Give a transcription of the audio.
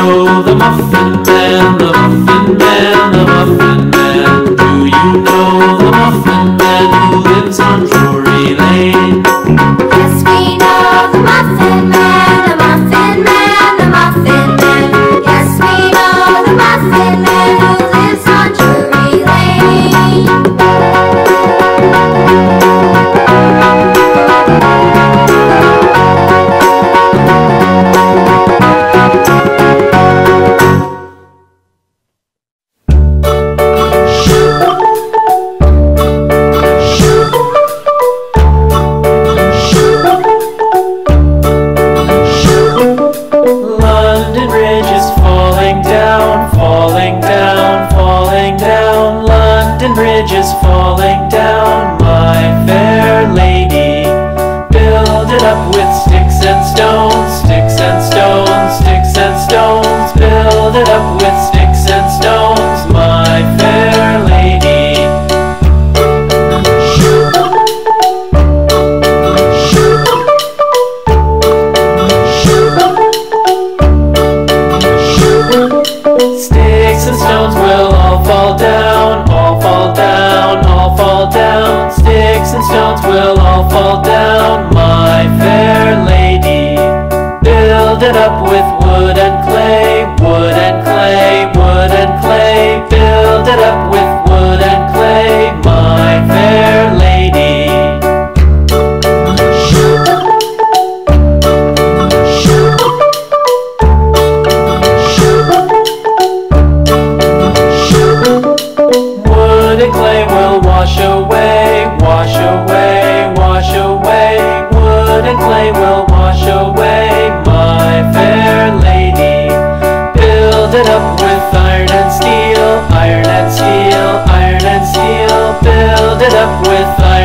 know the Muffin Man, the Muffin Man, the Muffin Man? Do you know the Muffin Man who lives on Drury Lane? Yes, we know the Muffin Man, the Muffin Man, the Muffin Man. Yes, we know the Muffin Man who lives on Drury Lane. London Bridge is falling down, falling down, falling down. London Bridge is falling down, my fair lady. Build it up with sticks and stones, sticks and stones, sticks and stones. Build it up with sticks and stones, my fair lady. Sticks and stones will all fall down, all fall down, all fall down. Sticks and stones will all fall down, my fair lady. Build it up with wood and clay, wood and clay, wood and clay. Build it up with wood and clay, my fair lady. Wood and clay will wash away, wash away, wash away. Wood and clay will wash away, my fair lady. Build it up with iron and steel, iron and steel, iron and steel. Build it up with